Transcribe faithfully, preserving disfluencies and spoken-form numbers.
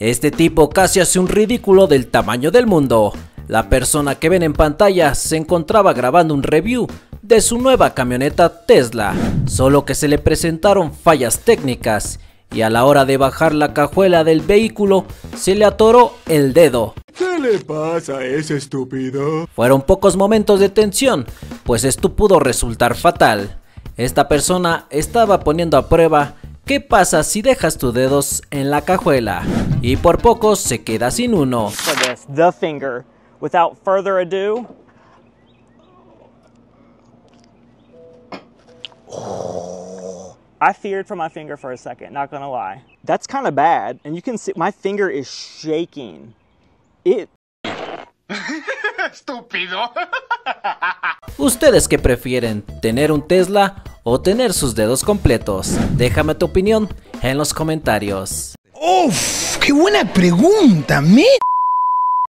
Este tipo casi hace un ridículo del tamaño del mundo. La persona que ven en pantalla se encontraba grabando un review de su nueva camioneta Tesla, solo que se le presentaron fallas técnicas y a la hora de bajar la cajuela del vehículo se le atoró el dedo. ¿Qué le pasa a ese estúpido? Fueron pocos momentos de tensión, pues esto pudo resultar fatal. Esta persona estaba poniendo a prueba qué pasa si dejas tus dedos en la cajuela y por poco se queda sin uno. For this, the finger. Without further ado, I feared for my finger for a second, not gonna lie. That's kind of bad, and you can see my finger is shaking. It. Estúpido. ¿Ustedes qué prefieren? ¿Tener un Tesla o tener sus dedos completos? Déjame tu opinión en los comentarios. ¡Uf! ¡Qué buena pregunta, me!